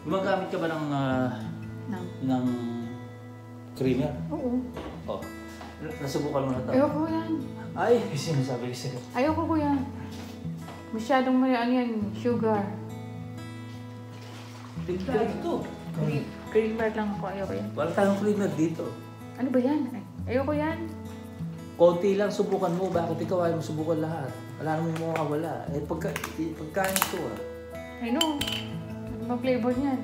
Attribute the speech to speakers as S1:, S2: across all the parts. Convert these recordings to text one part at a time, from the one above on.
S1: Gumagamit ka ba ng creamer?
S2: Oo.
S1: Oh. Nasubukan mo na ito?
S2: Ayoko yan.
S1: Ay, sinasabi ko sa'yo.
S2: Ayoko ko yan. Masyadong may ano yan, sugar.
S1: Dito.
S2: Creamer lang ako, ayoko yan.
S1: Wala tayong creamer dito.
S2: Ano ba yan? Ayoko yan.
S1: Konti lang subukan mo. Bakit ikaw ayaw mo subukan lahat? Wala naman mo makawala. Eh, pagkain ito ah.
S2: I know. Ano ba flavor niyan?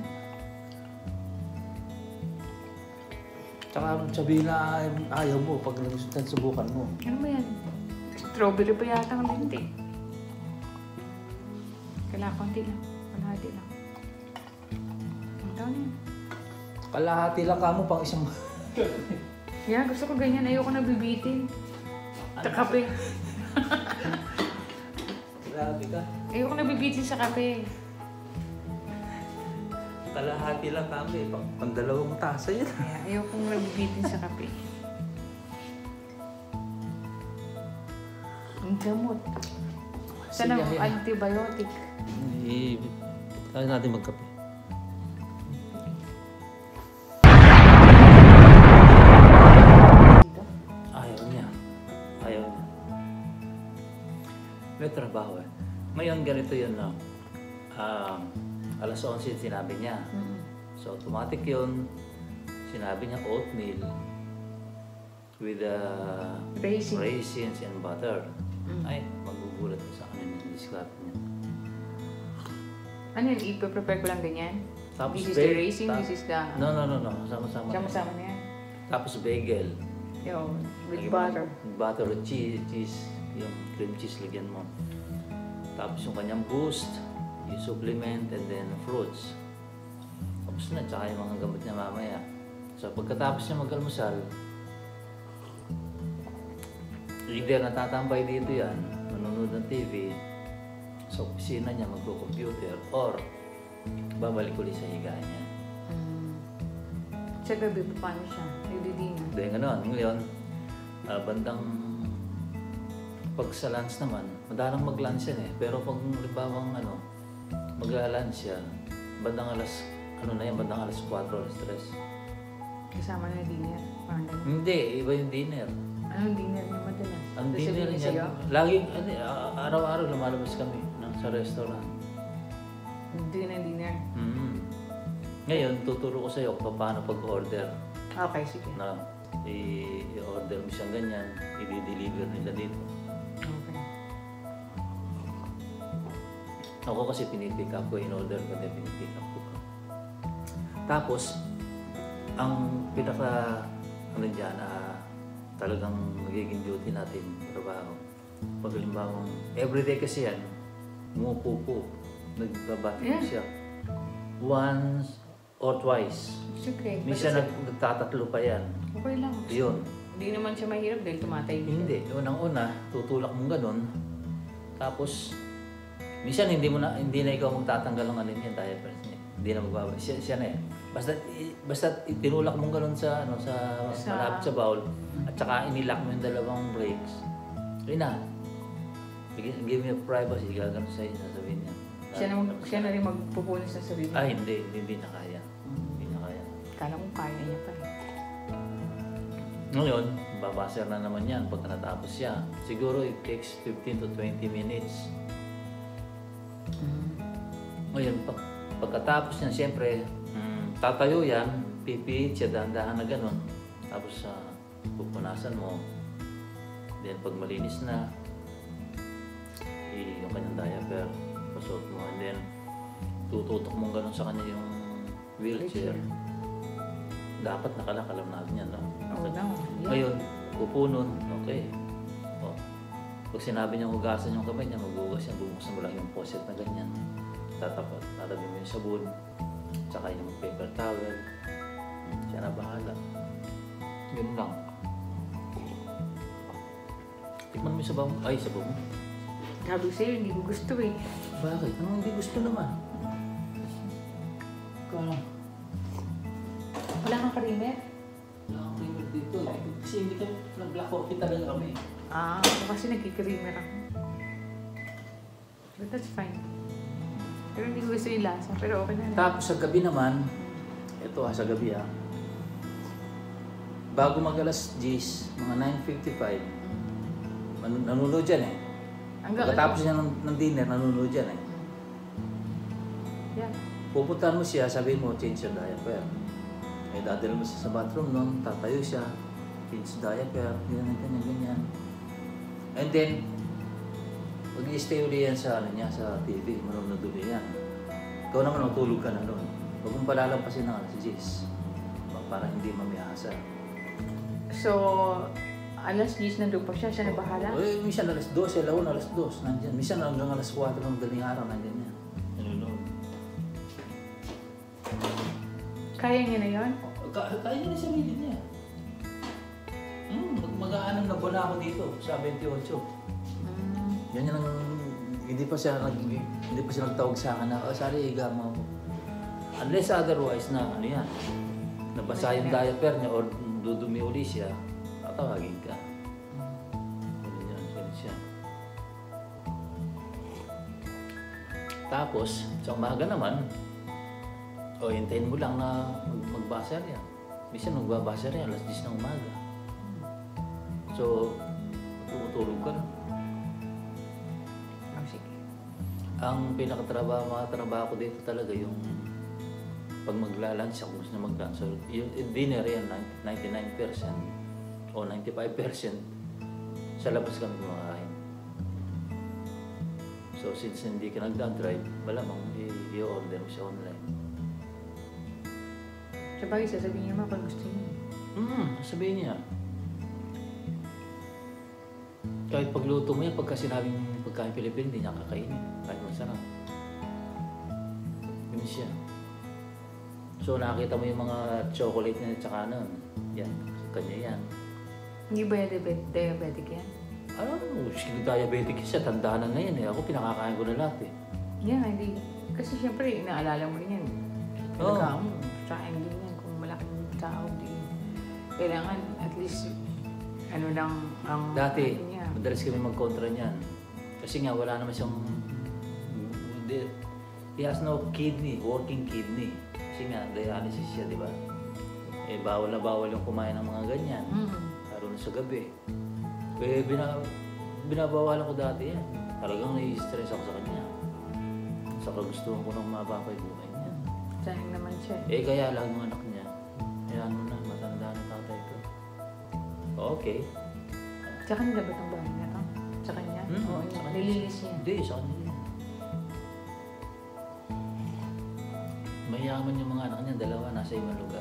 S1: Tsaka sabihin na ayaw mo pag subukan mo.
S2: Ano ba yan? Strawberry pa yata ang linti. Kailangan konti lang. Kalahati lang. Ang taon yan.
S1: Kalahati lang ka mo pang isang...
S2: Yeah, gusto ko ganyan. Ayoko na bibitin. Sa kape.
S1: Grabe ka.
S2: Ayoko na bibitin sa kape.
S1: Kalahati lang kami. Pang dalawang tasa yan.
S2: Yeah, ayoko na bibitin sa kape. Ang gamot. Sana
S1: Sige,
S2: antibiotic.
S1: Tayo natin magkape. Ayaw niya. May trabaho eh. Ngayon ganito yun na alas 11 sinabi niya. So automatic yun. Sinabi niya oatmeal with raisins and butter. Ay, magugulat ko sa kanya yung discard niya.
S2: Ano yun? Ipa-prepare ko lang ganyan?
S1: Tapos
S2: This is the raisin, this is the...
S1: No. Sama-sama.
S2: Sama-sama na yan.
S1: Tapos bagel.
S2: Yo, with
S1: Lagyan mo
S2: butter.
S1: Butter or cheese. Yung cream cheese lagyan mo. Tapos yung kanyang boost, yung supplement, and then fruits. Tapos na, tsaka yung mga gamot niya mamaya. So pagkatapos niya mag-almusal, either natatambay dito yan, manonood ng TV, sa opisina niya magko-computer, or babalik ulit sa higa niya.
S2: Sa gabi, paano siya? Nagdidina?
S1: Dahil gano'n, ngayon, bandang pag sa lunch naman, madalang mag-lunch yan eh. Pero pag libawang mag-lunch siya, bandang bandang alas 4, alas 3.
S2: Kasama na dinner? Parang ganun.
S1: Hindi, iba yung dinner.
S2: Anong dinner niya madalas?
S1: Ang
S2: Tapos
S1: dinner
S2: sabihin
S1: niya,
S2: sa'yo,
S1: laging, araw-araw lumalabas kami sa restaurant.
S2: dinner.
S1: Ngayon, tuturo ko sa'yo kung paano pag-order.
S2: Okay, sige.
S1: Na i-order mo siyang ganyan, i-deliver nila dito.
S2: Okay.
S1: Ako kasi pinipick up ko, in-order ko din, pinipick up ko. Tapos, ang pinaka, talagang magiging duty natin, trabaho. Pag halimbawa, everyday kasi yan, umupo, nagbabathroom siya. Once or twice.
S2: It's okay.
S1: Minsan nagtatatlo pa yan.
S2: Okay lang.
S1: Yun.
S2: Hindi naman siya mahirap dahil tumatay siya.
S1: Hindi. Unang-una, tutulak mong ganun. Tapos, minsan hindi na ikaw magtatanggal ng niya, diapers niya. Hindi na magbabay. Siya na yan. Basta tinulak mong ganun sa malapit sa bowl, at saka inilock mo yung dalawang brakes. Yun na. Give me a privacy. Gagano sa'yo, sasabihin niya.
S2: Siya na rin magpupunis sa sarili.
S1: Ay, hindi na kaya. Hindi na kaya.
S2: Kala ko kaya niya pa.
S1: Ngayon, babaser na naman yan pag natapos siya. Siguro it takes 15 to 20 minutes. Ngayon, pagkatapos niya, siyempre, tatayo yan, pipihit siya, dahan-dahan na gano'n. Tapos, pupunasan mo. Then, pag malinis na, yung kanyang diaper, pasuot mo. And then, tututok mong gano'n sa kanya yung wheelchair. Dapat nakalakalam natin yan, no?
S2: Oo na.
S1: Ngayon, pupunon, okay. O, pag sinabi niya hugasan yung kamay niya, maghugas niya, bubuksan mo lang yung faucet na ganyan. Tatabi mo yung sabon, tsaka yung paper towel. Siya na bahala. Ganun lang. Tikman mo yung sabaw mo. Ay, sabaw mo.
S2: Sabi ko sa'yo, hindi ko gusto eh.
S1: Bakit? Anong hindi gusto naman? Ikaw
S2: Wala kang creamer?
S1: wala akong creamer dito. Kasi hindi kami, nag-black coffee talaga kami.
S2: Ako kasi nagki-creamer ako. But that's fine. Pero hindi ko gusto yung lasa. Pero okay na lang.
S1: Tapos sa gabi naman, ito sa gabi bago mag alas 10, mga 9:55, nanonood dyan eh. Pagkatapos niya ng dinner, nanonood dyan eh.
S2: Yeah.
S1: Pupuntahan mo siya, sabihin mo, change your diaper. Eh, dadala mo siya sa bathroom nun, tatayo siya, change diaper, ganyan. And then, mag-i-stay uli yan sa, sa TV, manonood uli yan. Ikaw naman, matulog ka na nun. Huwag mong palalampasin ng alas 10, para hindi mamiyasa.
S2: So, alas 10 nandun pa siya. Siya na bahala?
S1: Eh, minsan alas 12, alaon alas 2, nandyan. Minsan hanggang alas 4 ng daling araw, nandyan yan. Nanonood.
S2: Kaya niya na yun?
S1: Kaya niya na sa milit niya. Mag-aanam na buwan ako dito, sa 28. Yan ang hindi pa siya nagtawag sa akin na, sorry, higa mo ako. Unless otherwise na, ano yan, nabasa yung diaper niya or dudumi uli siya, tatawagin ka. Ganyan siya. Tapos, sa umaga naman, hintayin mo lang na magbasar yan. Minsan magbabasar yan, alas 10 ng umaga. So, tutulog ka na.
S2: Sige.
S1: Ang mga trabaho ko dito talaga yung pag magla-lunch ako, gusto na mag-lunch. So, yung dinner yan, 99% o 95% sa labas kami kumakain. So, since hindi ka nag-drive, malamang i-order mo siya online.
S2: Sabagay, sasabihin niya pag gusto niya.
S1: Sabihin niya. Kahit pagluto mo yan, pagka sinabing pagkain Pilipino, hindi niya kakainin. Kahit masarap. Yun siya. So nakita mo yung mga chocolate na tsaka nun. Yan, kanya yan.
S2: Hindi ba diabetic yan?
S1: Diabetic siya, tandaan na yan eh. Ako pinakakain ko na lahat eh.
S2: Yeah, hindi. Kasi siyempre, inaalala mo rin yan. Talaga mo, tsahin din yan. Kung malaking tao, di. Kailangan at least, ano lang ang...
S1: Dati,
S2: niya.
S1: madalas kami magkontra niyan. Kasi nga, wala naman siyang... He has no kidney, working kidney. Kasi nga, dialysis siya, di ba? Eh, bawal na bawal yung kumain ng mga ganyan. Lalo na sa gabi. Eh, binabawalan ko dati yan. Talagang nai-stress ako sa kanya. Saka gusto ko nang mababa yung buhay niya.
S2: Sayang naman siya.
S1: Eh, kaya lang yung anak niya. Kaya na, matanda na tatay ko. Okay.
S2: Sa kanila ba itong bahay na to? Sa kanya? Oo, nililis niya.
S1: Hindi, sa kanya. Mayaman yung mga anak niya, dalawa nasa ibang lugar.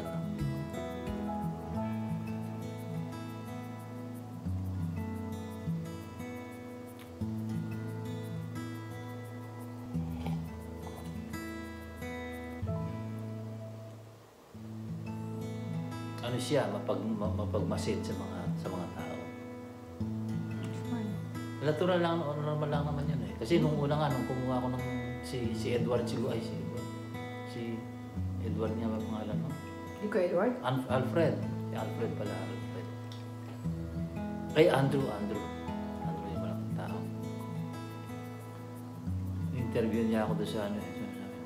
S1: Ano siya, mapagmasid sa mga tao. Natural lang, normal lang naman yun eh. Kasi nung una nga, nung kumuha ko ng si Edward siguro, si Edward niya ba pangalan mo?
S2: Hindi ko Edward?
S1: Alfred. Si Alfred pala, Alfred. Ay, Andrew yung malaking tao. Interview niya ako doon sa ano eh.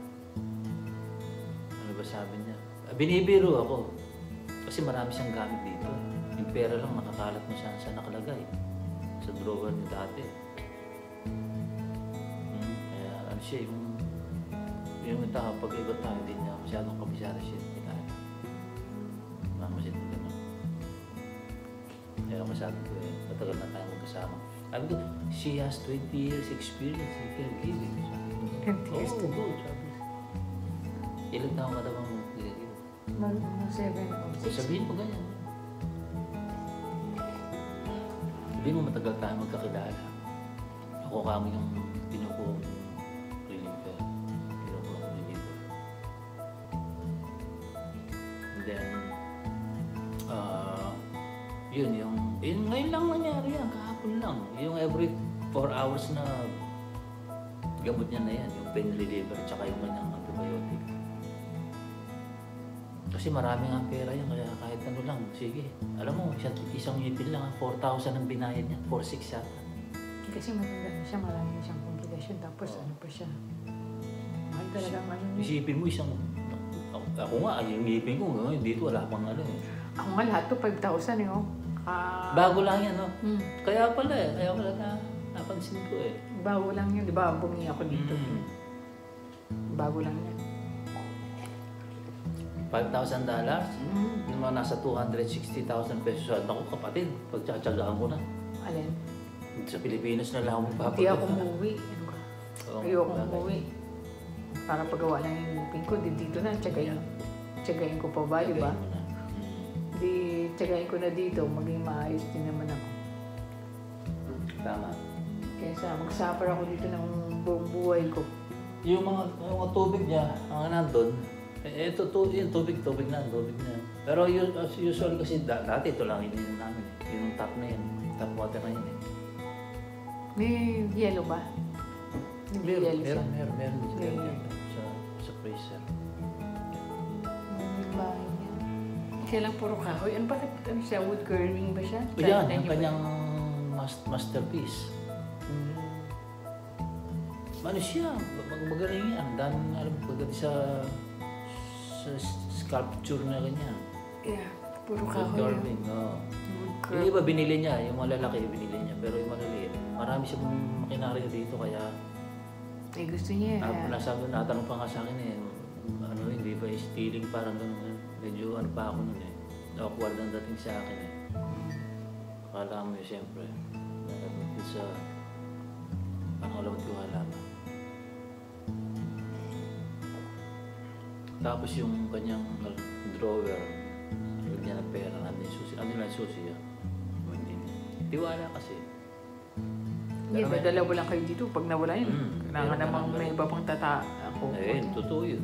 S1: Ano ba sabi niya? Binibiro ako. Kasi marami siyang gamit dito. Yung pera lang nakakalat mo sa nakalagay. Sa drawer niya dati. Kaya ano siya, yung tao, pag-igot tayo, hindi niya masyadong kabisado siya. Mamasin ko gano'n. Kaya masabi ko matagal na tayo magkasama. Sabi ko, she has 20 years experience in caregiving.
S2: 20 years?
S1: Oo, good. Sabi. Ilan taong ka daw ang caregiving?
S2: Mga 7 o 6.
S1: Sabihin mo ganyan. Sabihin mo matagal tayo magkakilala. Ako kami yung pinukuha mo reliever. Pinukuha ko reliever. And then, yun ngayon lang nangyari yan, kahapon lang. Yung every 4 hours na gamot niya na yan, yung pain reliever, tsaka yung kanyang antibiotic. Kasi maraming ang pera yan, kaya kahit ano lang, sige. Alam mo, isang ngipin lang, 4,000 ang binayad niya, 4,600 yata.
S2: Kasi matanda na siya, marami na siyang komplikasyon. Tapos ano pa siya, mahal talagang ano.
S1: Isipin mo isang... Ako nga, yung ngipin ko, ngayon dito wala pang ano eh.
S2: Ako nga lahat to 5,000 eh, oh.
S1: Bago lang yan, no?
S2: Hmm.
S1: Kaya pala eh, kaya pala napansin ko eh.
S2: Bago lang yun, di ba? Bumingi ako dito.
S1: Mm.
S2: Bago lang yan.
S1: $5,000?
S2: Mm.
S1: Yung mga nasa 260,000 pesos. Ako kapatid, pagtsatsagaan ko na.
S2: Alin?
S1: Sa Pilipinas na lang ako magpapagawa.
S2: Hindi ako umuwi. Ano ka?
S1: Oo,
S2: Ayoko
S1: bagay.
S2: umuwi. Para pagawa lang yung ngipin ko, dito na, tsagayin ko pa ba, di ba?
S1: Tagayin mo na.
S2: Di, tsagayin ko na dito, maging maayos din naman ako.
S1: Tama.
S2: Kaysa mag-suffer ako dito ng buong buhay ko.
S1: Yung mga tubig niya, ang nandun, ito yung tubig na. Pero usually kasi dati ito lang ininom namin eh. Yung tap na yan, tap water na yan eh.
S2: May yellow ba? Hindi yellow siya.
S1: Meron
S2: Meron.
S1: sa freezer.
S2: May bahay niya. Siya lang puro kahoy. Ano ba? Ano siya? Wood carving ba siya?
S1: O yan,
S2: Sa-
S1: ang kanyang masterpiece.
S2: Mm.
S1: Ano siya, magaling yan. Dahil alam ko pagdating sa sculpture na ganyan.
S2: Yeah, puro
S1: Wood
S2: kahoy.
S1: carving, oo.
S2: Wood
S1: Yung
S2: carving.
S1: iba binili niya, yung malalaki binili niya, pero yung maliliit, marami siyang makinarya dito kaya
S2: Eh, gusto niya.
S1: natanong pa nga sa akin eh, ano hindi ba stealing parang ganun, medyo ano pa ako nun eh, awkward ang dating sa akin eh. Akala mo yun siyempre, sa pangalawang tiwala mo. Tapos yung kanyang drawer, lagyan niya ng pera, nandun yung susi. Ano lang yung susi ah? Tiwala kasi.
S2: Yeah,
S1: Pero may-
S2: dalawa lang kayo dito. Pag nawala yun,
S1: Mm,
S2: kailangan
S1: meron
S2: namang
S1: ka
S2: may
S1: naman.
S2: iba pang ako.
S1: Eh, totoo yun.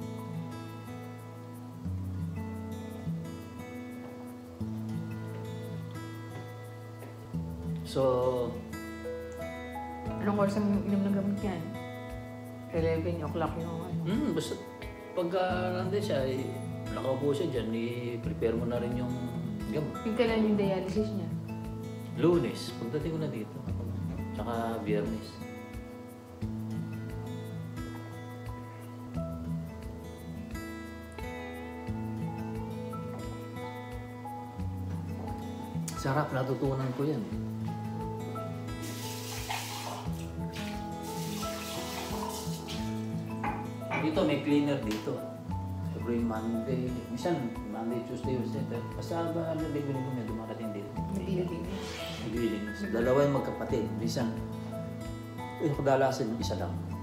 S1: So,
S2: Anong oras ang inom ng gamot yan? 11 o'clock yung ano.
S1: basta pagka nandun siya, nakaupo siya dyan, i-prepare mo na rin yung gamot.
S2: Yung kailan yung dialysis niya?
S1: Lunes, pagdating ko na dito. Tsaka Biyernes. Sarap, natutunan ko yan. Dito may cleaner dito. Every Monday, minsan Monday, Tuesday, Wednesday. Basta ba ano linggo-linggo may dumarating dito.
S2: Naglilinis.
S1: Naglilinis. Dalawa yung magkapatid. Minsan, yung kadalasan isa lang.